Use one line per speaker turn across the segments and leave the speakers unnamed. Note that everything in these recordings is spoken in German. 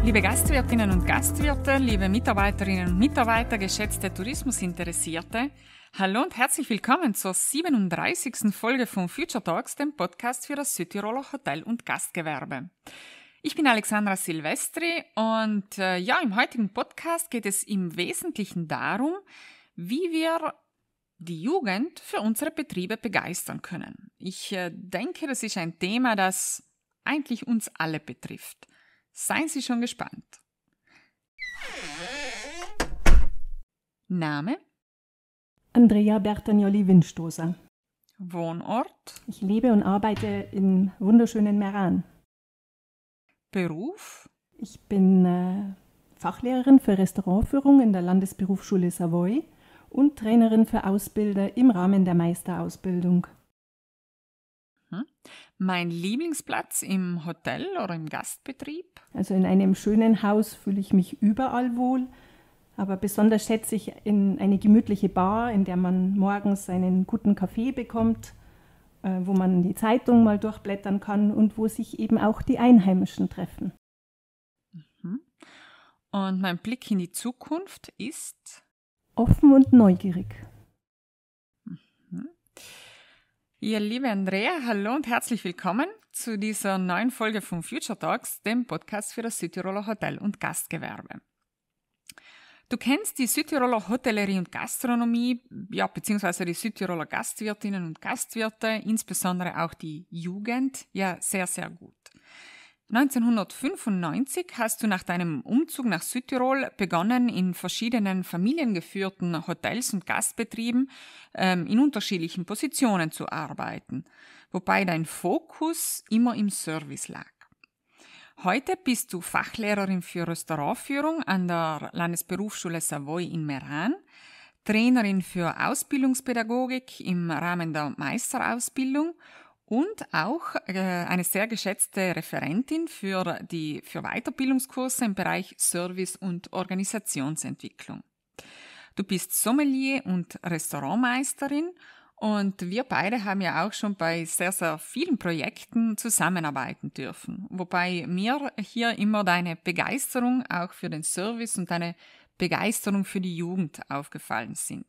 Liebe Gastwirtinnen und Gastwirte, liebe Mitarbeiterinnen und Mitarbeiter, geschätzte Tourismusinteressierte, hallo und herzlich willkommen zur 37. Folge von Future Talks, dem Podcast für das Südtiroler Hotel- und Gastgewerbe. Ich bin Alexandra Silvestri und im heutigen Podcast geht es im Wesentlichen darum, wie wir die Jugend für unsere Betriebe begeistern können. Ich denke, das ist ein Thema, das eigentlich uns alle betrifft. Seien Sie schon gespannt. Name?
Andrea Bertagnoli-Windstoßer.
Wohnort?
Ich lebe und arbeite im wunderschönen Meran.
Beruf?
Ich bin Fachlehrerin für Restaurantführung in der Landesberufsschule Savoy und Trainerin für Ausbilder im Rahmen der Meisterausbildung.
Mein Lieblingsplatz im Hotel oder im Gastbetrieb?
Also in einem schönen Haus fühle ich mich überall wohl, aber besonders schätze ich in eine gemütliche Bar, in der man morgens einen guten Kaffee bekommt, wo man die Zeitung mal durchblättern kann und wo sich eben auch die Einheimischen treffen.
Und mein Blick in die Zukunft ist?
Offen und neugierig.
Ja, liebe Andrea, hallo und herzlich willkommen zu dieser neuen Folge von Future Talks, dem Podcast für das Südtiroler Hotel- und Gastgewerbe. Du kennst die Südtiroler Hotellerie und Gastronomie, beziehungsweise die Südtiroler Gastwirtinnen und Gastwirte, insbesondere auch die Jugend, ja sehr, sehr gut. 1995 hast du nach deinem Umzug nach Südtirol begonnen, in verschiedenen familiengeführten Hotels und Gastbetrieben in unterschiedlichen Positionen zu arbeiten, wobei dein Fokus immer im Service lag. Heute bist du Fachlehrerin für Restaurantführung an der Landesberufsschule Savoy in Meran, Trainerin für Ausbildungspädagogik im Rahmen der Meisterausbildung und auch eine sehr geschätzte Referentin für Weiterbildungskurse im Bereich Service- und Organisationsentwicklung. Du bist Sommelier und Restaurantmeisterin und wir beide haben ja auch schon bei sehr, sehr vielen Projekten zusammenarbeiten dürfen, wobei mir hier immer deine Begeisterung auch für den Service und deine Begeisterung für die Jugend aufgefallen sind.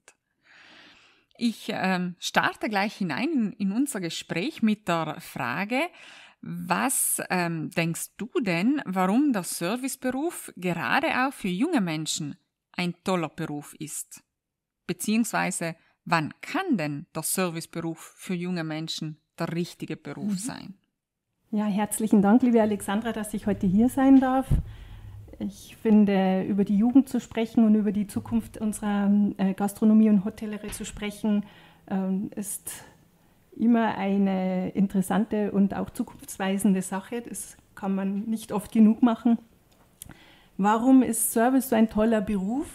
Ich starte gleich hinein in unser Gespräch mit der Frage, was denkst du denn, warum der Serviceberuf gerade auch für junge Menschen ein toller Beruf ist? Beziehungsweise, wann kann denn der Serviceberuf für junge Menschen der richtige Beruf sein?
Ja, herzlichen Dank, liebe Alexandra, dass ich heute hier sein darf. Ich finde, über die Jugend zu sprechen und über die Zukunft unserer Gastronomie und Hotellerie zu sprechen, ist immer eine interessante und auch zukunftsweisende Sache. Das kann man nicht oft genug machen. Warum ist Service so ein toller Beruf?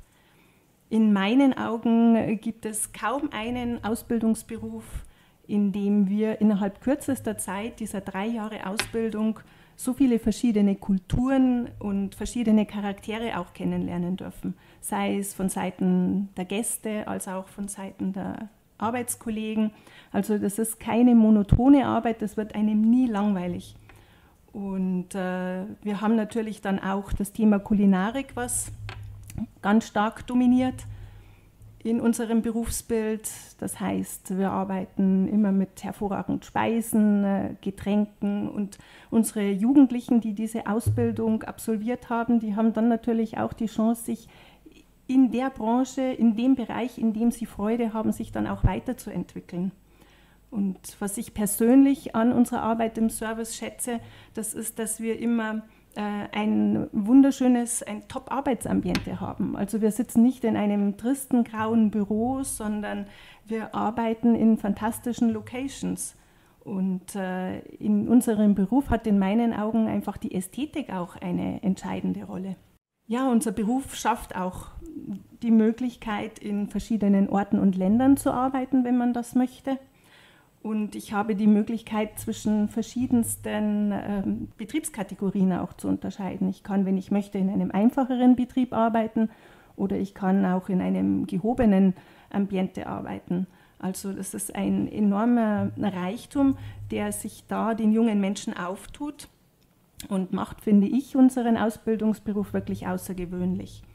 In meinen Augen gibt es kaum einen Ausbildungsberuf, in dem wir innerhalb kürzester Zeit dieser 3 Jahre Ausbildung so viele verschiedene Kulturen und verschiedene Charaktere auch kennenlernen dürfen. Sei es von Seiten der Gäste als auch von Seiten der Arbeitskollegen. Also das ist keine monotone Arbeit, das wird einem nie langweilig. Und wir haben natürlich dann auch das Thema Kulinarik, was ganz stark dominiert in unserem Berufsbild. Das heißt, wir arbeiten immer mit hervorragenden Speisen, Getränken und unsere Jugendlichen, die diese Ausbildung absolviert haben, die haben dann natürlich auch die Chance, sich in der Branche, in dem Bereich, in dem sie Freude haben, sich dann auch weiterzuentwickeln. Und was ich persönlich an unserer Arbeit im Service schätze, das ist, dass wir immer ein wunderschönes, ein Top-Arbeitsambiente haben. Also wir sitzen nicht in einem tristen, grauen Büro, sondern wir arbeiten in fantastischen Locations. Und in unserem Beruf hat in meinen Augen einfach die Ästhetik auch eine entscheidende Rolle. Ja, unser Beruf schafft auch die Möglichkeit, in verschiedenen Orten und Ländern zu arbeiten, wenn man das möchte. Und ich habe die Möglichkeit, zwischen verschiedensten Betriebskategorien auch zu unterscheiden. Ich kann, wenn ich möchte, in einem einfacheren Betrieb arbeiten oder ich kann auch in einem gehobenen Ambiente arbeiten. Also das ist ein enormer Reichtum, der sich da den jungen Menschen auftut. und macht, finde ich, unseren Ausbildungsberuf wirklich außergewöhnlich.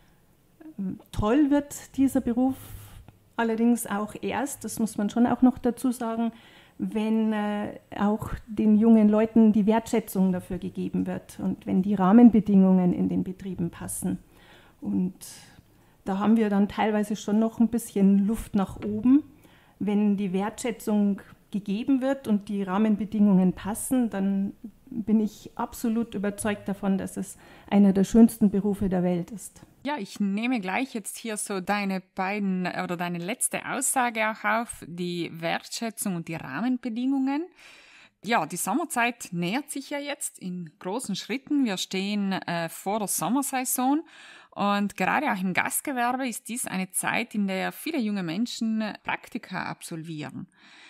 Toll wird dieser Beruf allerdings auch erst, das muss man schon auch noch dazu sagen, wenn auch den jungen Leuten die Wertschätzung dafür gegeben wird und wenn die Rahmenbedingungen in den Betrieben passen. Und da haben wir dann teilweise schon noch ein bisschen Luft nach oben. Wenn die Wertschätzung gegeben wird und die Rahmenbedingungen passen, dann bin ich absolut überzeugt davon, dass es einer der schönsten Berufe der Welt ist.
Ja, ich nehme gleich jetzt hier so deine letzte Aussage auch auf, die Wertschätzung und die Rahmenbedingungen. Ja, die Sommerzeit nähert sich ja jetzt in großen Schritten. Wir stehen vor der Sommersaison und gerade auch im Gastgewerbe ist dies eine Zeit, in der viele junge Menschen Praktika absolvieren.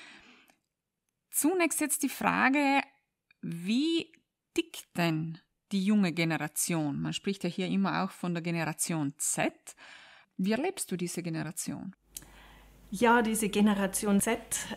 Zunächst jetzt die Frage, wie tickt denn die junge Generation? Man spricht ja hier immer auch von der Generation Z. Wie erlebst du diese Generation?
Ja, diese Generation Z,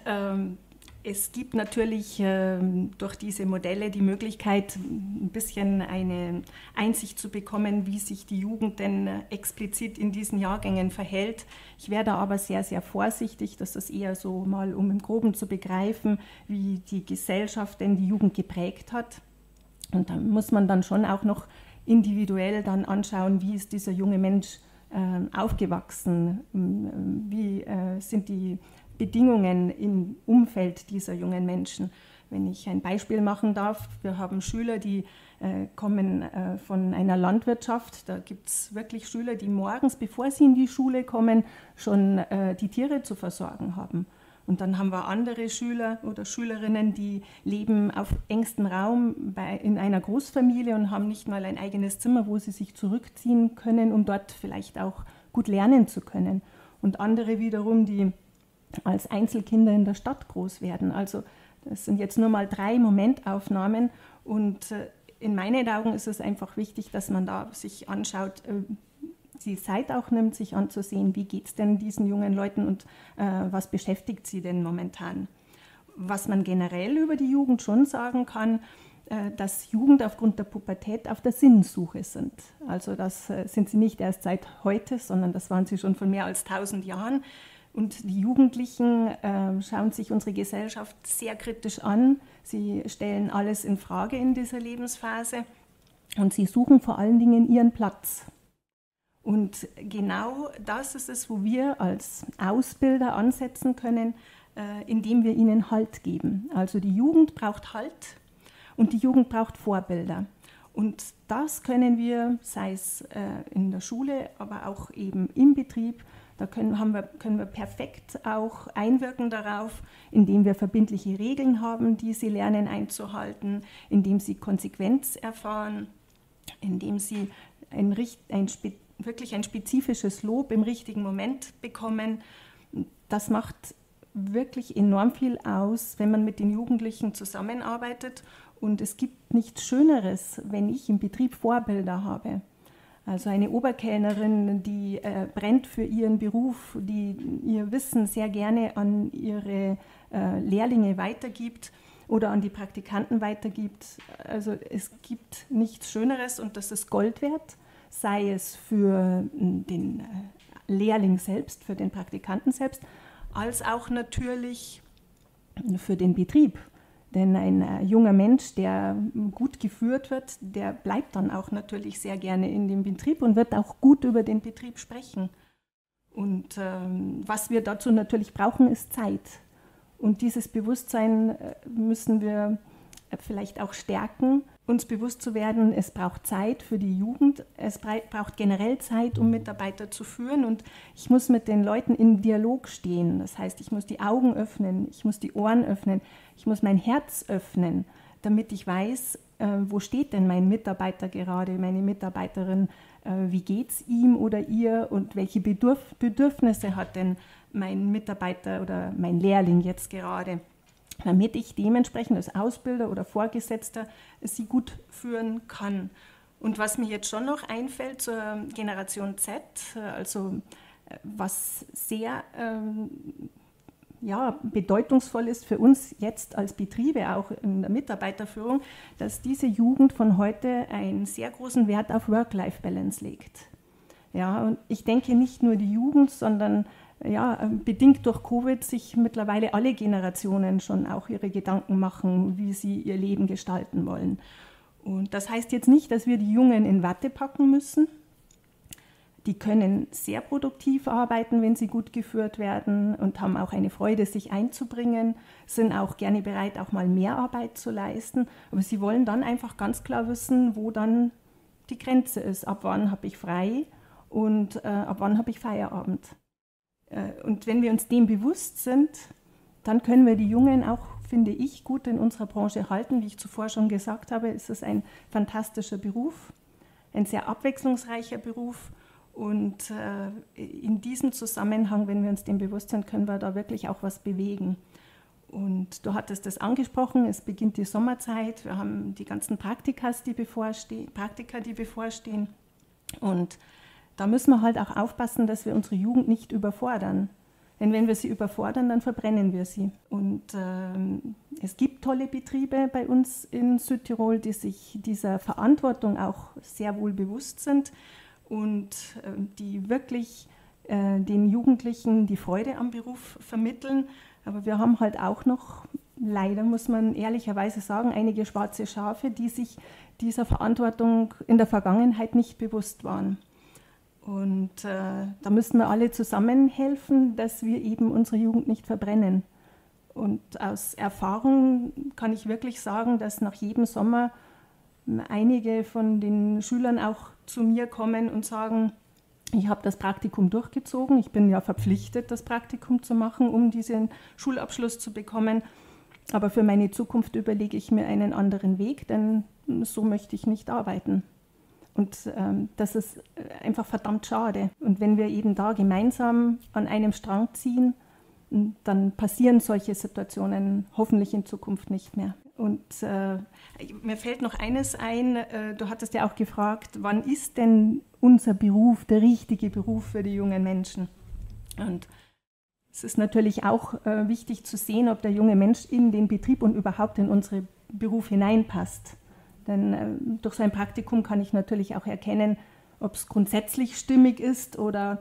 es gibt natürlich durch diese Modelle die Möglichkeit, ein bisschen eine Einsicht zu bekommen, wie sich die Jugend denn explizit in diesen Jahrgängen verhält. Ich wäre da aber sehr, sehr vorsichtig, das ist eher so mal, um im Groben zu begreifen, wie die Gesellschaft denn die Jugend geprägt hat. Und da muss man dann schon auch noch individuell dann anschauen, wie ist dieser junge Mensch aufgewachsen, wie sind die Bedingungen im Umfeld dieser jungen Menschen. Wenn ich ein Beispiel machen darf, wir haben Schüler, die kommen von einer Landwirtschaft. Da gibt es wirklich Schüler, die morgens, bevor sie in die Schule kommen, schon die Tiere zu versorgen haben. Und dann haben wir andere Schüler oder Schülerinnen, die leben auf engstem Raum in einer Großfamilie und haben nicht mal ein eigenes Zimmer, wo sie sich zurückziehen können, um dort vielleicht auch gut lernen zu können. Und andere wiederum, die als Einzelkinder in der Stadt groß werden. Also das sind jetzt nur mal 3 Momentaufnahmen und in meinen Augen ist es einfach wichtig, dass man da sich anschaut, die Zeit auch nimmt, sich anzusehen, wie geht es denn diesen jungen Leuten und was beschäftigt sie denn momentan. Was man generell über die Jugend schon sagen kann, dass Jugend aufgrund der Pubertät auf der Sinnsuche sind. Also das sind sie nicht erst seit heute, sondern das waren sie schon vor mehr als 1000 Jahren. Und die Jugendlichen schauen sich unsere Gesellschaft sehr kritisch an. Sie stellen alles in Frage in dieser Lebensphase und sie suchen vor allen Dingen ihren Platz. Und genau das ist es, wo wir als Ausbilder ansetzen können, indem wir ihnen Halt geben. Also die Jugend braucht Halt und die Jugend braucht Vorbilder. Und das können wir, sei es in der Schule, aber auch eben im Betrieb, da können wir perfekt auch einwirken darauf, indem wir verbindliche Regeln haben, die sie lernen einzuhalten, indem sie Konsequenz erfahren, indem sie wirklich ein spezifisches Lob im richtigen Moment bekommen. Das macht wirklich enorm viel aus, wenn man mit den Jugendlichen zusammenarbeitet. Und es gibt nichts Schöneres, wenn ich im Betrieb Vorbilder habe. Also eine Oberkellnerin, die brennt für ihren Beruf, die ihr Wissen sehr gerne an ihre Lehrlinge weitergibt oder an die Praktikanten weitergibt. Also es gibt nichts Schöneres und das ist Gold wert, sei es für den Lehrling selbst, für den Praktikanten selbst, als auch natürlich für den Betrieb. Denn ein junger Mensch, der gut geführt wird, der bleibt dann auch natürlich sehr gerne in dem Betrieb und wird auch gut über den Betrieb sprechen. Und was wir dazu natürlich brauchen, ist Zeit. Und dieses Bewusstsein müssen wir vielleicht auch stärken, uns bewusst zu werden, es braucht Zeit für die Jugend, es braucht generell Zeit, um Mitarbeiter zu führen und ich muss mit den Leuten im Dialog stehen. Das heißt, ich muss die Augen öffnen, ich muss die Ohren öffnen, ich muss mein Herz öffnen, damit ich weiß, wo steht denn mein Mitarbeiter gerade, meine Mitarbeiterin, wie geht es ihm oder ihr und welche Bedürfnisse hat denn mein Mitarbeiter oder mein Lehrling jetzt gerade, damit ich dementsprechend als Ausbilder oder Vorgesetzter sie gut führen kann. Und was mir jetzt schon noch einfällt zur Generation Z, also was sehr ja, bedeutungsvoll ist für uns jetzt als Betriebe, auch in der Mitarbeiterführung, dass diese Jugend von heute einen sehr großen Wert auf Work-Life-Balance legt. Ja, und ich denke nicht nur die Jugend, sondern ja, bedingt durch Covid sich mittlerweile alle Generationen schon auch ihre Gedanken machen, wie sie ihr Leben gestalten wollen. Und das heißt jetzt nicht, dass wir die Jungen in Watte packen müssen. Die können sehr produktiv arbeiten, wenn sie gut geführt werden und haben auch eine Freude, sich einzubringen, sind auch gerne bereit, auch mal mehr Arbeit zu leisten. Aber sie wollen dann einfach ganz klar wissen, wo dann die Grenze ist. Ab wann habe ich frei und ab wann habe ich Feierabend. Und wenn wir uns dem bewusst sind, dann können wir die Jungen auch, finde ich, gut in unserer Branche halten. Wie ich zuvor schon gesagt habe, ist es ein fantastischer Beruf, ein sehr abwechslungsreicher Beruf. Und in diesem Zusammenhang, wenn wir uns dem bewusst sind, können wir da wirklich auch was bewegen. Und du hattest das angesprochen, es beginnt die Sommerzeit, wir haben die ganzen Praktika, die bevorstehen. Und da müssen wir halt auch aufpassen, dass wir unsere Jugend nicht überfordern. Denn wenn wir sie überfordern, dann verbrennen wir sie. Und es gibt tolle Betriebe bei uns in Südtirol, die sich dieser Verantwortung auch sehr wohl bewusst sind und die wirklich den Jugendlichen die Freude am Beruf vermitteln. Aber wir haben halt auch noch, leider muss man ehrlicherweise sagen, einige schwarze Schafe, die sich dieser Verantwortung in der Vergangenheit nicht bewusst waren. Und da müssen wir alle zusammen helfen, dass wir eben unsere Jugend nicht verbrennen. Und aus Erfahrung kann ich wirklich sagen, dass nach jedem Sommer einige von den Schülern auch zu mir kommen und sagen, ich habe das Praktikum durchgezogen, ich bin ja verpflichtet, das Praktikum zu machen, um diesen Schulabschluss zu bekommen. Aber für meine Zukunft überlege ich mir einen anderen Weg, denn so möchte ich nicht arbeiten. Und das ist einfach verdammt schade. Und wenn wir eben da gemeinsam an einem Strang ziehen, dann passieren solche Situationen hoffentlich in Zukunft nicht mehr. Und mir fällt noch eines ein, du hattest ja auch gefragt, wann ist denn unser Beruf der richtige Beruf für die jungen Menschen? Und es ist natürlich auch wichtig zu sehen, ob der junge Mensch in den Betrieb und überhaupt in unseren Beruf hineinpasst. Denn durch so ein Praktikum kann ich natürlich auch erkennen, ob es grundsätzlich stimmig ist oder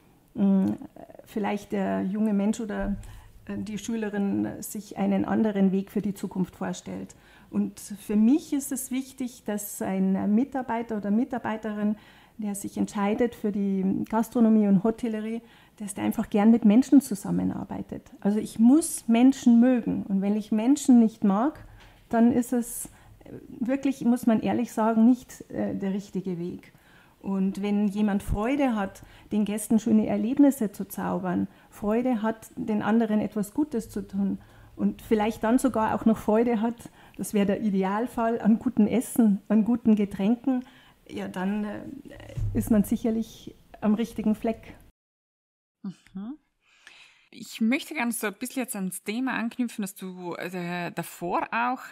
vielleicht der junge Mensch oder die Schülerin sich einen anderen Weg für die Zukunft vorstellt. Und für mich ist es wichtig, dass ein Mitarbeiter oder Mitarbeiterin, der sich entscheidet für die Gastronomie und Hotellerie, dass der einfach gern mit Menschen zusammenarbeitet. Also ich muss Menschen mögen. Und wenn ich Menschen nicht mag, dann ist es wirklich, muss man ehrlich sagen, nicht der richtige Weg. Und wenn jemand Freude hat, den Gästen schöne Erlebnisse zu zaubern, Freude hat, den anderen etwas Gutes zu tun und vielleicht dann sogar auch noch Freude hat, das wäre der Idealfall, an gutem Essen, an guten Getränken, ja, dann ist man sicherlich am richtigen Fleck.
Mhm. Ich möchte gerne so ein bisschen jetzt ans Thema anknüpfen, das du davor auch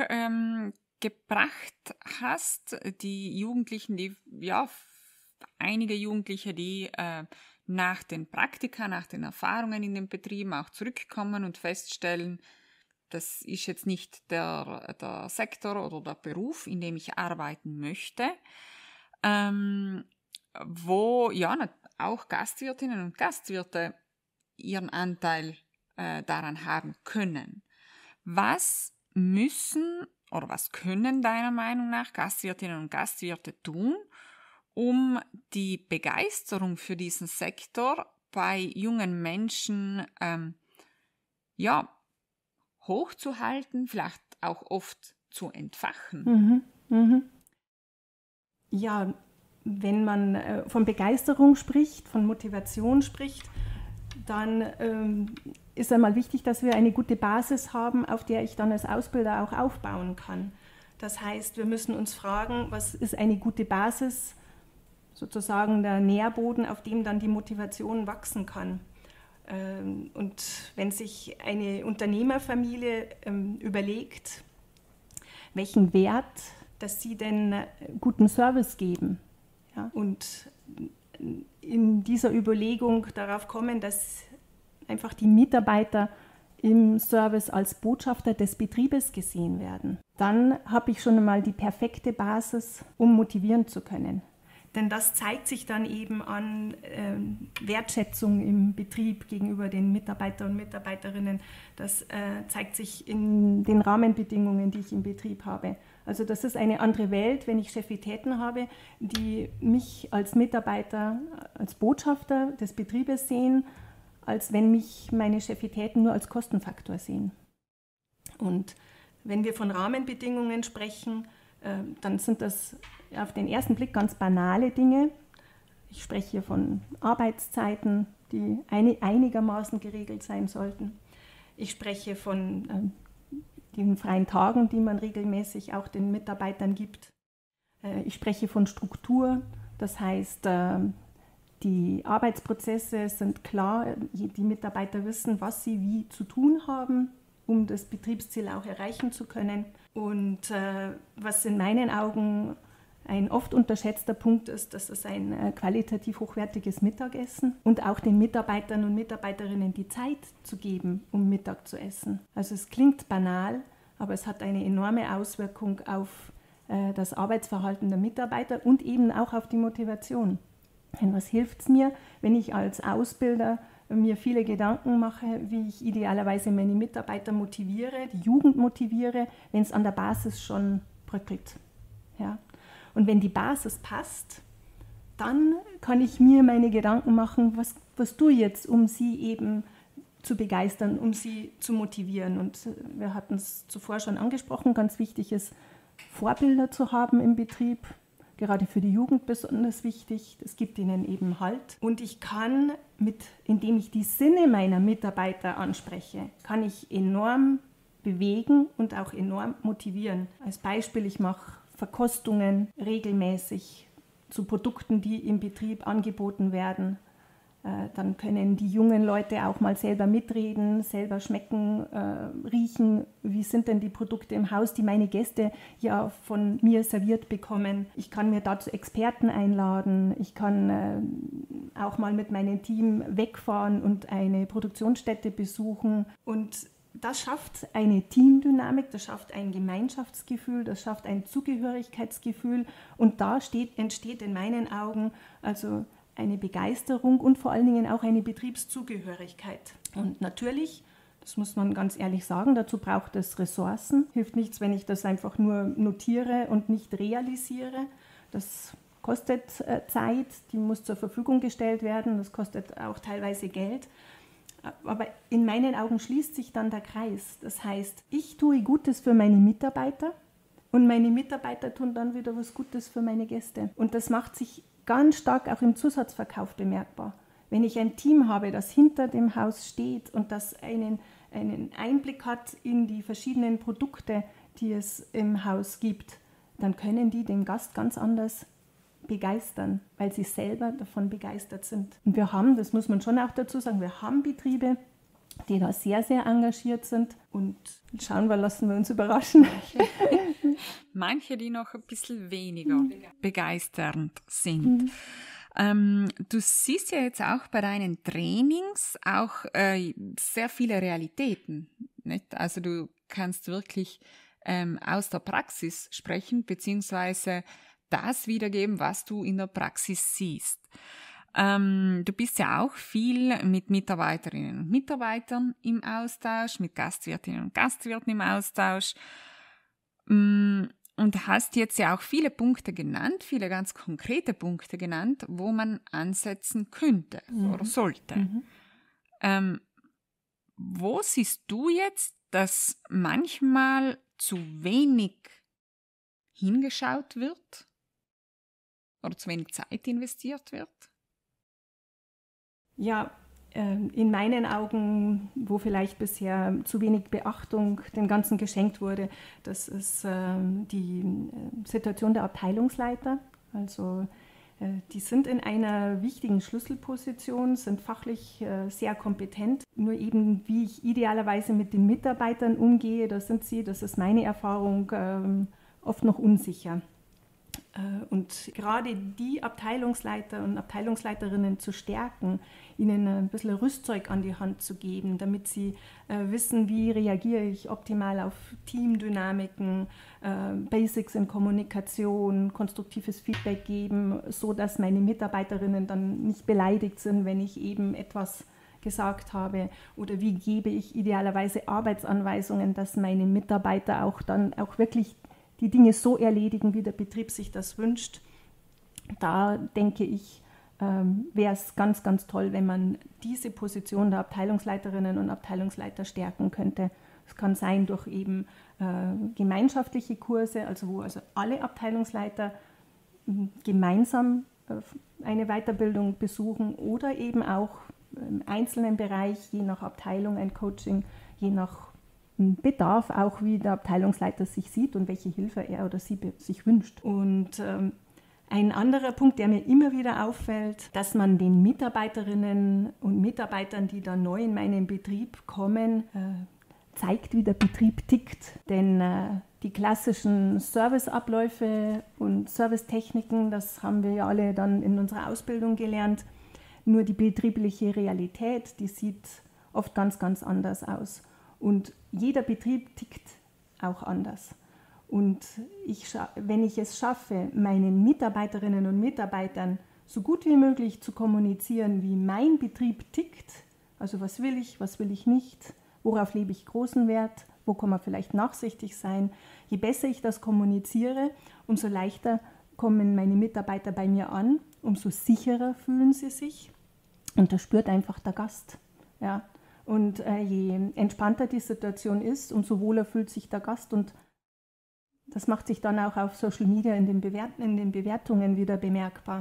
gebracht hast, die Jugendlichen, die ja einige Jugendliche, die nach den Praktika, nach den Erfahrungen in den Betrieben auch zurückkommen und feststellen, das ist jetzt nicht der Sektor oder der Beruf, in dem ich arbeiten möchte, wo ja auch Gastwirtinnen und Gastwirte ihren Anteil daran haben können. Was müssen oder was können deiner Meinung nach Gastwirtinnen und Gastwirte tun, um die Begeisterung für diesen Sektor bei jungen Menschen hochzuhalten, vielleicht auch oft zu entfachen?
Ja, wenn man von Begeisterung spricht, von Motivation spricht, dann ist einmal wichtig, dass wir eine gute Basis haben, auf der ich dann als Ausbilder auch aufbauen kann. Das heißt, wir müssen uns fragen, was ist eine gute Basis, sozusagen der Nährboden, auf dem dann die Motivation wachsen kann. Und wenn sich eine Unternehmerfamilie überlegt, welchen Wert, dass sie denn guten Service geben, ja, und in dieser Überlegung darauf kommen, dass einfach die Mitarbeiter im Service als Botschafter des Betriebes gesehen werden, dann habe ich schon einmal die perfekte Basis, um motivieren zu können. Denn das zeigt sich dann eben an Wertschätzung im Betrieb gegenüber den Mitarbeitern und Mitarbeiterinnen. Das zeigt sich in den Rahmenbedingungen, die ich im Betrieb habe. Also das ist eine andere Welt, wenn ich Chefitäten habe, die mich als Mitarbeiter, als Botschafter des Betriebes sehen, als wenn mich meine Chefitäten nur als Kostenfaktor sehen. Und wenn wir von Rahmenbedingungen sprechen, dann sind das auf den ersten Blick ganz banale Dinge. Ich spreche hier von Arbeitszeiten, die einigermaßen geregelt sein sollten. Ich spreche von den freien Tagen, die man regelmäßig auch den Mitarbeitern gibt. Ich spreche von Struktur, das heißt, die Arbeitsprozesse sind klar, die Mitarbeiter wissen, was sie wie zu tun haben, um das Betriebsziel auch erreichen zu können. Und was in meinen Augen ein oft unterschätzter Punkt ist, das ist ein qualitativ hochwertiges Mittagessen und auch den Mitarbeitern und Mitarbeiterinnen die Zeit zu geben, um Mittag zu essen. Also es klingt banal, aber es hat eine enorme Auswirkung auf das Arbeitsverhalten der Mitarbeiter und eben auch auf die Motivation. Denn was hilft es mir, wenn ich als Ausbilder mir viele Gedanken mache, wie ich idealerweise meine Mitarbeiter motiviere, die Jugend motiviere, wenn es an der Basis schon bröckelt. Ja? Und wenn die Basis passt, dann kann ich mir meine Gedanken machen, was tue ich jetzt, um sie eben zu begeistern, um sie zu motivieren. Und wir hatten es zuvor schon angesprochen, ganz wichtig ist, Vorbilder zu haben im Betrieb. Gerade für die Jugend besonders wichtig. Es gibt ihnen eben Halt. Und ich kann, indem ich die Sinne meiner Mitarbeiter anspreche, kann ich enorm bewegen und auch enorm motivieren. Als Beispiel, ich mache Verkostungen regelmäßig zu Produkten, die im Betrieb angeboten werden. Dann können die jungen Leute auch mal selber mitreden, selber schmecken, riechen, wie sind denn die Produkte im Haus, die meine Gäste ja von mir serviert bekommen. Ich kann mir dazu Experten einladen, ich kann auch mal mit meinem Team wegfahren und eine Produktionsstätte besuchen. Und das schafft eine Teamdynamik, das schafft ein Gemeinschaftsgefühl, das schafft ein Zugehörigkeitsgefühl und da entsteht in meinen Augen also eine Begeisterung und vor allen Dingen auch eine Betriebszugehörigkeit. Und natürlich, das muss man ganz ehrlich sagen, dazu braucht es Ressourcen. Hilft nichts, wenn ich das einfach nur notiere und nicht realisiere. Das kostet Zeit, die muss zur Verfügung gestellt werden, das kostet auch teilweise Geld. Aber in meinen Augen schließt sich dann der Kreis. Das heißt, ich tue Gutes für meine Mitarbeiter und meine Mitarbeiter tun dann wieder was Gutes für meine Gäste. Und das macht sich ganz stark auch im Zusatzverkauf bemerkbar. Wenn ich ein Team habe, das hinter dem Haus steht und das einen Einblick hat in die verschiedenen Produkte, die es im Haus gibt, dann können die den Gast ganz anders begeistern, weil sie selber davon begeistert sind. Und wir haben, das muss man schon auch dazu sagen, wir haben Betriebe, die da sehr, sehr engagiert sind und schauen wir, lassen wir uns überraschen.
Manche, die noch ein bisschen weniger begeisternd sind. Du siehst ja jetzt auch bei deinen Trainings auch sehr viele Realitäten, nicht? Also du kannst wirklich aus der Praxis sprechen, beziehungsweise das wiedergeben, was du in der Praxis siehst. Du bist ja auch viel mit Mitarbeiterinnen und Mitarbeitern im Austausch, mit Gastwirtinnen und Gastwirten im Austausch und hast jetzt ja auch viele Punkte genannt, viele ganz konkrete Punkte genannt, wo man ansetzen könnte oder sollte. Wo siehst du jetzt, dass manchmal zu wenig hingeschaut wird oder zu wenig Zeit investiert wird?
Ja, in meinen Augen, wo vielleicht bisher zu wenig Beachtung dem Ganzen geschenkt wurde, das ist die Situation der Abteilungsleiter. Also die sind in einer wichtigen Schlüsselposition, sind fachlich sehr kompetent. Nur eben, wie ich idealerweise mit den Mitarbeitern umgehe, da sind sie, das ist meine Erfahrung, oft noch unsicher. Und gerade die Abteilungsleiter und Abteilungsleiterinnen zu stärken, ihnen ein bisschen Rüstzeug an die Hand zu geben, damit sie wissen, wie reagiere ich optimal auf Teamdynamiken, Basics in Kommunikation, konstruktives Feedback geben, so dass meine Mitarbeiterinnen dann nicht beleidigt sind, wenn ich eben etwas gesagt habe, oder wie gebe ich idealerweise Arbeitsanweisungen, dass meine Mitarbeiter auch dann auch wirklich die Dinge so erledigen, wie der Betrieb sich das wünscht. Da denke ich, wäre es ganz, ganz toll, wenn man diese Position der Abteilungsleiterinnen und Abteilungsleiter stärken könnte. Es kann sein durch eben gemeinschaftliche Kurse, also wo also alle Abteilungsleiter gemeinsam eine Weiterbildung besuchen, oder eben auch im einzelnen Bereich, je nach Abteilung ein Coaching, je nach Bedarf auch, wie der Abteilungsleiter sich sieht und welche Hilfe er oder sie sich wünscht. Und ein anderer Punkt, der mir immer wieder auffällt, dass man den Mitarbeiterinnen und Mitarbeitern, die da neu in meinen Betrieb kommen, zeigt, wie der Betrieb tickt. Denn die klassischen Serviceabläufe und Servicetechniken, das haben wir ja alle dann in unserer Ausbildung gelernt. Nur die betriebliche Realität, die sieht oft ganz, ganz anders aus. Und jeder Betrieb tickt auch anders. Und wenn ich es schaffe, meinen Mitarbeiterinnen und Mitarbeitern so gut wie möglich zu kommunizieren, wie mein Betrieb tickt, also was will ich nicht, worauf lege ich großen Wert, wo kann man vielleicht nachsichtig sein, je besser ich das kommuniziere, umso leichter kommen meine Mitarbeiter bei mir an, umso sicherer fühlen sie sich, und das spürt einfach der Gast. Ja. Und je entspannter die Situation ist, umso wohler fühlt sich der Gast, und das macht sich dann auch auf Social Media in den Bewertungen wieder bemerkbar.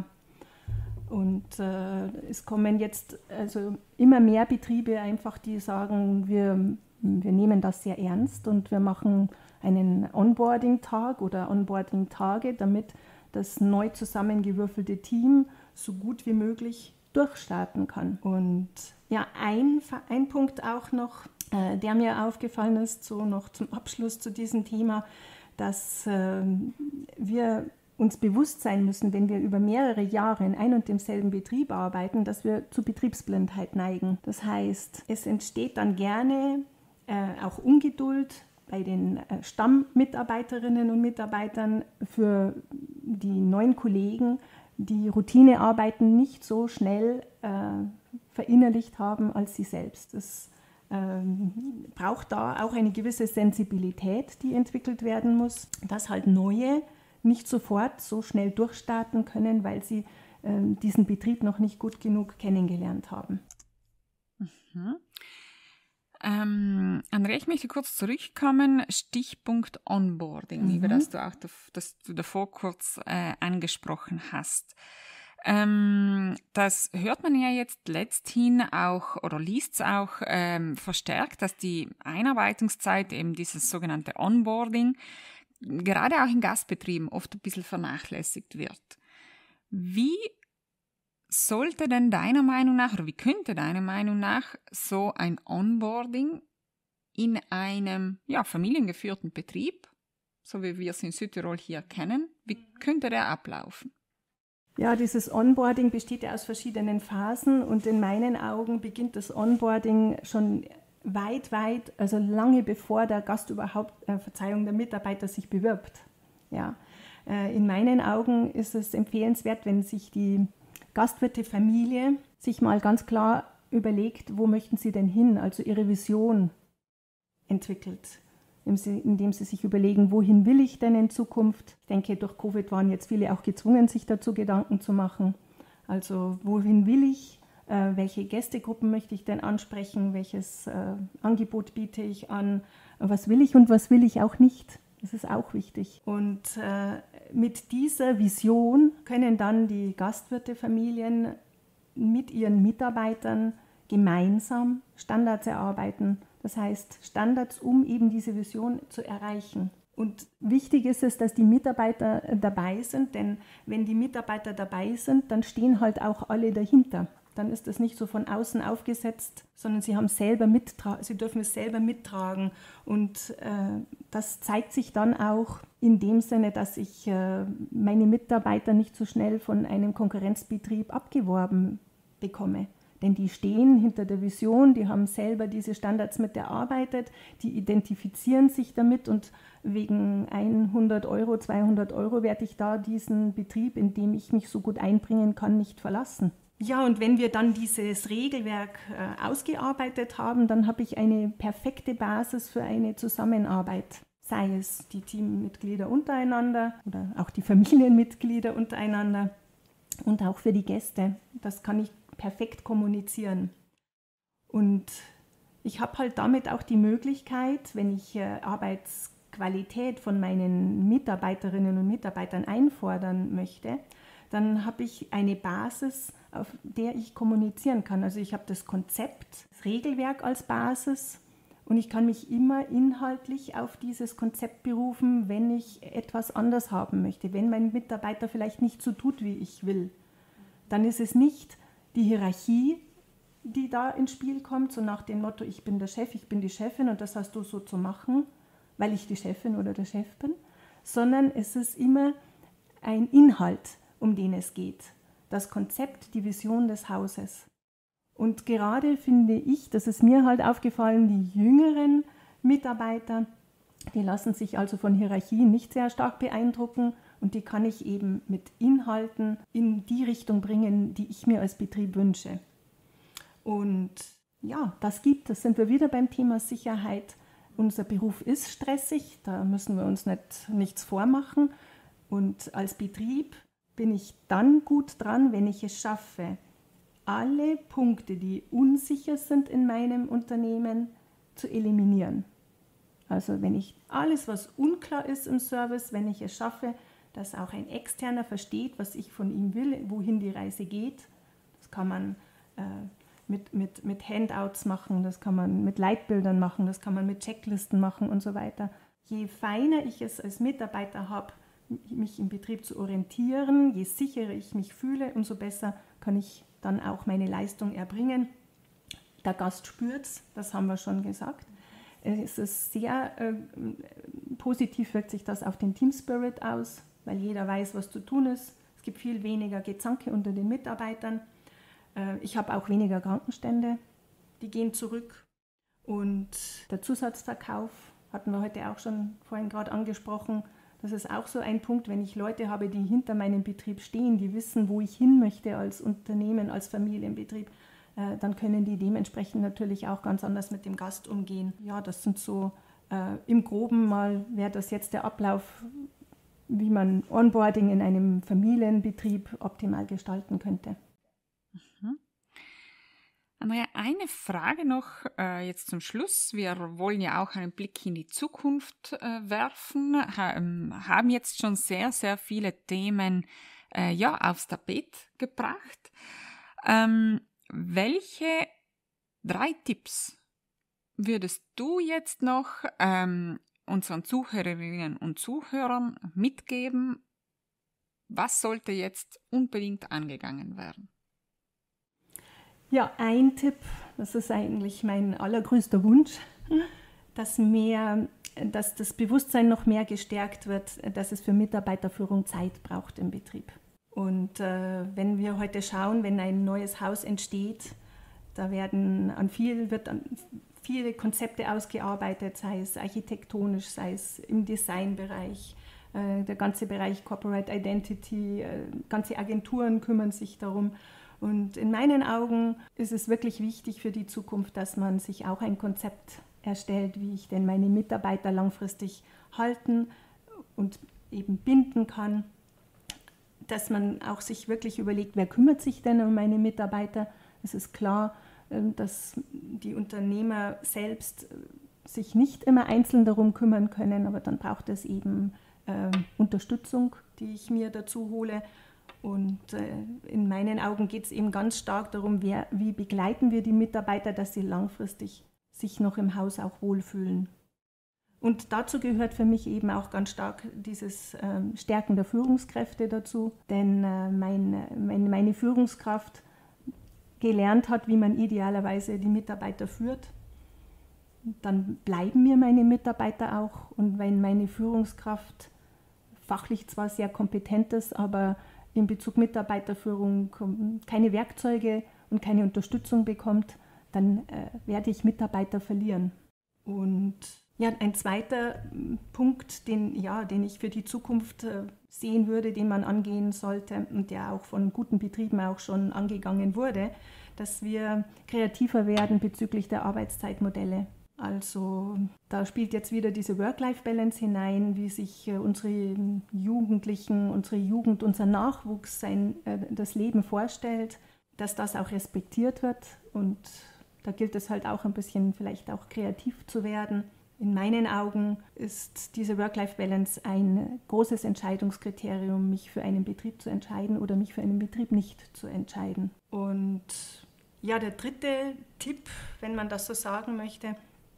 Und es kommen jetzt also immer mehr Betriebe einfach, die sagen, wir nehmen das sehr ernst und wir machen einen Onboarding-Tag oder Onboarding-Tage, damit das neu zusammengewürfelte Team so gut wie möglich durchstarten kann. Und ja, ein Punkt auch noch, der mir aufgefallen ist, so noch zum Abschluss zu diesem Thema, dass wir uns bewusst sein müssen, wenn wir über mehrere Jahre in ein und demselben Betrieb arbeiten, dass wir zu Betriebsblindheit neigen. Das heißt, es entsteht dann gerne auch Ungeduld bei den Stammmitarbeiterinnen und Mitarbeitern für die neuen Kollegen, die Routinearbeiten nicht so schnell verinnerlicht haben als sie selbst. Es braucht da auch eine gewisse Sensibilität, die entwickelt werden muss, dass halt Neue nicht sofort so schnell durchstarten können, weil sie diesen Betrieb noch nicht gut genug kennengelernt haben.
Mhm. Andrea, ich möchte kurz zurückkommen, Stichpunkt Onboarding, über das du auch davor kurz angesprochen hast. Das hört man ja jetzt letzthin auch oder liest es auch verstärkt, dass die Einarbeitungszeit, eben dieses sogenannte Onboarding, gerade auch in Gastbetrieben oft ein bisschen vernachlässigt wird. Wie sollte denn deiner Meinung nach, oder wie könnte deiner Meinung nach so ein Onboarding in einem familiengeführten Betrieb, so wie wir es in Südtirol hier kennen, wie könnte der ablaufen?
Ja, dieses Onboarding besteht ja aus verschiedenen Phasen, und in meinen Augen beginnt das Onboarding schon weit, also lange bevor der Gast überhaupt, der Mitarbeiter sich bewirbt. Ja. In meinen Augen ist es empfehlenswert, wenn sich die Gastwirte-Familie sich mal ganz klar überlegt, wo möchten sie denn hin, also ihre Vision entwickelt, indem sie sich überlegen, wohin will ich denn in Zukunft. Ich denke, durch Covid waren jetzt viele auch gezwungen, sich dazu Gedanken zu machen. Also wohin will ich, welche Gästegruppen möchte ich denn ansprechen, welches Angebot biete ich an, was will ich und was will ich auch nicht. Das ist auch wichtig. Und mit dieser Vision können dann die Gastwirte-Familien mit ihren Mitarbeitern gemeinsam Standards erarbeiten. Das heißt, Standards, um eben diese Vision zu erreichen. Und wichtig ist es, dass die Mitarbeiter dabei sind, denn wenn die Mitarbeiter dabei sind, dann stehen halt auch alle dahinter. dann ist das nicht so von außen aufgesetzt, sondern sie dürfen es selber mittragen. Und das zeigt sich dann auch in dem Sinne, dass ich meine Mitarbeiter nicht so schnell von einem Konkurrenzbetrieb abgeworben bekomme. Denn die stehen hinter der Vision, die haben selber diese Standards mit erarbeitet, die identifizieren sich damit und wegen 100 Euro, 200 Euro werde ich da diesen Betrieb, in dem ich mich so gut einbringen kann, nicht verlassen. Ja, und wenn wir dann dieses Regelwerk ausgearbeitet haben, dann habe ich eine perfekte Basis für eine Zusammenarbeit. Sei es die Teammitglieder untereinander oder auch die Familienmitglieder untereinander und auch für die Gäste. Das kann ich perfekt kommunizieren. Und ich habe halt damit auch die Möglichkeit, wenn ich Arbeitsqualität von meinen Mitarbeiterinnen und Mitarbeitern einfordern möchte, dann habe ich eine Basis, auf der ich kommunizieren kann. Also ich habe das Konzept, das Regelwerk als Basis und ich kann mich immer inhaltlich auf dieses Konzept berufen, wenn ich etwas anders haben möchte. Wenn mein Mitarbeiter vielleicht nicht so tut, wie ich will, dann ist es nicht die Hierarchie, die da ins Spiel kommt, so nach dem Motto, ich bin der Chef, ich bin die Chefin und das hast du so zu machen, weil ich die Chefin oder der Chef bin, sondern es ist immer ein Inhalt, um den es geht. Das Konzept, die Vision des Hauses. Und gerade finde ich, das ist mir halt aufgefallen, die jüngeren Mitarbeiter, die lassen sich also von Hierarchien nicht sehr stark beeindrucken und die kann ich eben mit Inhalten in die Richtung bringen, die ich mir als Betrieb wünsche. Und ja, das sind wir wieder beim Thema Sicherheit. Unser Beruf ist stressig, da müssen wir uns nichts vormachen. Und als Betrieb bin ich dann gut dran, wenn ich es schaffe, alle Punkte, die unsicher sind in meinem Unternehmen, zu eliminieren. Also wenn ich alles, was unklar ist im Service, wenn ich es schaffe, dass auch ein Externer versteht, was ich von ihm will, wohin die Reise geht. Das kann man mit Handouts machen, das kann man mit Leitbildern machen, das kann man mit Checklisten machen und so weiter. Je feiner ich es als Mitarbeiter habe, mich im Betrieb zu orientieren, je sicherer ich mich fühle, umso besser kann ich dann auch meine Leistung erbringen. Der Gast spürt es, das haben wir schon gesagt. Es ist sehr positiv, wirkt sich das auf den Team Spirit aus, weil jeder weiß, was zu tun ist. Es gibt viel weniger Gezanke unter den Mitarbeitern. Ich habe auch weniger Krankenstände, die gehen zurück. Und der Zusatzverkauf hatten wir heute auch schon vorhin gerade angesprochen. Das ist auch so ein Punkt, wenn ich Leute habe, die hinter meinem Betrieb stehen, die wissen, wo ich hin möchte als Unternehmen, als Familienbetrieb, dann können die dementsprechend natürlich auch ganz anders mit dem Gast umgehen. Ja, das sind so im Groben mal, wäre das jetzt der Ablauf, wie man Onboarding in einem Familienbetrieb optimal gestalten könnte.
Andrea, eine Frage noch jetzt zum Schluss. Wir wollen ja auch einen Blick in die Zukunft werfen, haben jetzt schon sehr, sehr viele Themen aufs Tapet gebracht. Welche 3 Tipps würdest du jetzt noch unseren Zuhörerinnen und Zuhörern mitgeben? Was sollte jetzt unbedingt angegangen werden?
Ja, ein Tipp, das ist eigentlich mein allergrößter Wunsch, dass das Bewusstsein noch mehr gestärkt wird, dass es für Mitarbeiterführung Zeit braucht im Betrieb. Und wenn wir heute schauen, wenn ein neues Haus entsteht, da wird an viele Konzepte ausgearbeitet, sei es architektonisch, sei es im Designbereich, der ganze Bereich Corporate Identity, ganze Agenturen kümmern sich darum. Und in meinen Augen ist es wirklich wichtig für die Zukunft, dass man sich auch ein Konzept erstellt, wie ich denn meine Mitarbeiter langfristig halten und eben binden kann. Dass man auch sich wirklich überlegt, wer kümmert sich denn um meine Mitarbeiter. Es ist klar, dass die Unternehmer selbst sich nicht immer einzeln darum kümmern können, aber dann braucht es eben Unterstützung, die ich mir dazu hole. Und in meinen Augen geht es eben ganz stark darum, wie begleiten wir die Mitarbeiter, dass sie langfristig sich noch im Haus auch wohlfühlen. Und dazu gehört für mich eben auch ganz stark dieses Stärken der Führungskräfte dazu, denn meine Führungskraft gelernt hat, wie man idealerweise die Mitarbeiter führt, dann bleiben mir meine Mitarbeiter auch. Und wenn meine Führungskraft fachlich zwar sehr kompetent ist, aber in Bezug Mitarbeiterführung keine Werkzeuge und keine Unterstützung bekommt, dann werde ich Mitarbeiter verlieren. Und ja, ein zweiter Punkt, den ich für die Zukunft sehen würde, den man angehen sollte und der auch von guten Betrieben auch schon angegangen wurde, dass wir kreativer werden bezüglich der Arbeitszeitmodelle. Also da spielt jetzt wieder diese Work-Life-Balance hinein, wie sich unsere Jugendlichen, unsere Jugend, unser Nachwuchs das Leben vorstellt, dass das auch respektiert wird. Und da gilt es halt auch ein bisschen vielleicht auch kreativ zu werden. In meinen Augen ist diese Work-Life-Balance ein großes Entscheidungskriterium, mich für einen Betrieb zu entscheiden oder mich für einen Betrieb nicht zu entscheiden. Und ja, der dritte Tipp, wenn man das so sagen möchte,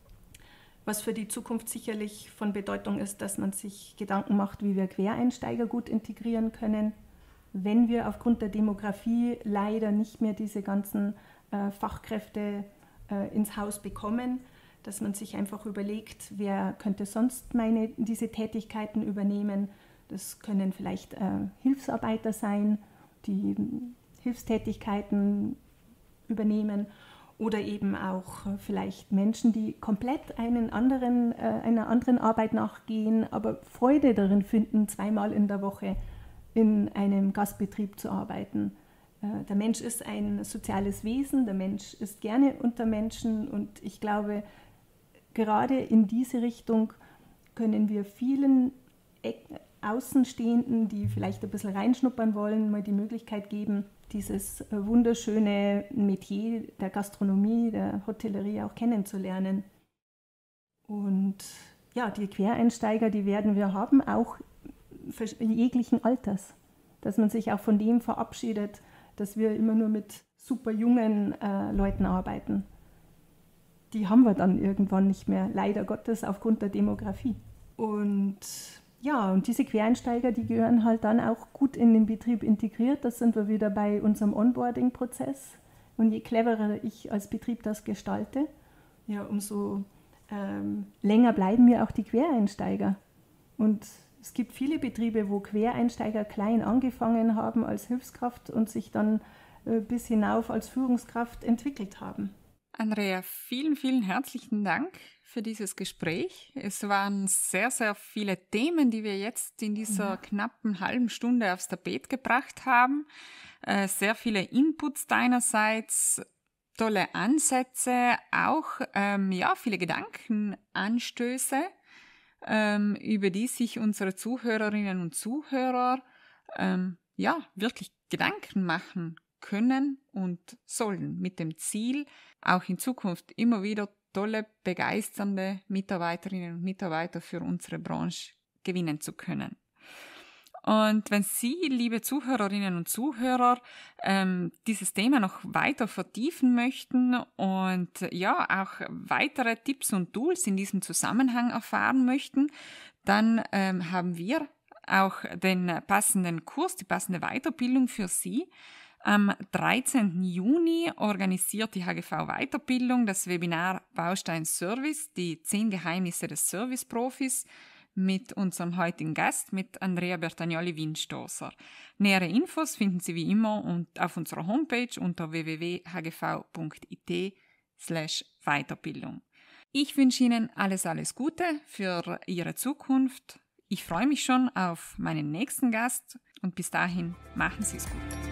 was für die Zukunft sicherlich von Bedeutung ist, dass man sich Gedanken macht, wie wir Quereinsteiger gut integrieren können, wenn wir aufgrund der Demografie leider nicht mehr diese ganzen Fachkräfte ins Haus bekommen, dass man sich einfach überlegt, wer könnte sonst diese Tätigkeiten übernehmen. Das können vielleicht Hilfsarbeiter sein, die Hilfstätigkeiten übernehmen oder eben auch vielleicht Menschen, die komplett einer anderen Arbeit nachgehen, aber Freude darin finden, 2-mal in der Woche in einem Gastbetrieb zu arbeiten. Der Mensch ist ein soziales Wesen, der Mensch ist gerne unter Menschen und ich glaube, gerade in diese Richtung können wir vielen Außenstehenden, die vielleicht ein bisschen reinschnuppern wollen, mal die Möglichkeit geben, dieses wunderschöne Metier der Gastronomie, der Hotellerie auch kennenzulernen. Und ja, die Quereinsteiger, die werden wir haben, auch jeglichen Alters. Dass man sich auch von dem verabschiedet, dass wir immer nur mit super jungen Leuten arbeiten. Die haben wir dann irgendwann nicht mehr, leider Gottes, aufgrund der Demografie. Und ja, und diese Quereinsteiger, die gehören halt dann auch gut in den Betrieb integriert. Das sind wir wieder bei unserem Onboarding-Prozess. Und je cleverer ich als Betrieb das gestalte, ja, umso länger bleiben mir auch die Quereinsteiger. Und es gibt viele Betriebe, wo Quereinsteiger klein angefangen haben als Hilfskraft und sich dann bis hinauf als Führungskraft entwickelt haben.
Andrea, vielen, vielen herzlichen Dank für dieses Gespräch. Es waren sehr, sehr viele Themen, die wir jetzt in dieser knappen halben Stunde aufs Tapet gebracht haben. Sehr viele Inputs deinerseits, tolle Ansätze, auch viele Gedankenanstöße, über die sich unsere Zuhörerinnen und Zuhörer wirklich Gedanken machen können und sollen, mit dem Ziel, auch in Zukunft immer wieder tolle, begeisternde Mitarbeiterinnen und Mitarbeiter für unsere Branche gewinnen zu können. Und wenn Sie, liebe Zuhörerinnen und Zuhörer, dieses Thema noch weiter vertiefen möchten und auch weitere Tipps und Tools in diesem Zusammenhang erfahren möchten, dann haben wir auch den passenden Kurs, die passende Weiterbildung für Sie. Am 13. Juni organisiert die HGV Weiterbildung das Webinar Baustein Service, die 10 Geheimnisse des Serviceprofis, mit unserem heutigen Gast, mit Andrea Bertagnoli-Winstoßer. Nähere Infos finden Sie wie immer auf unserer Homepage unter www.hgv.it/Weiterbildung. Ich wünsche Ihnen alles Gute für Ihre Zukunft. Ich freue mich schon auf meinen nächsten Gast und bis dahin machen Sie es gut.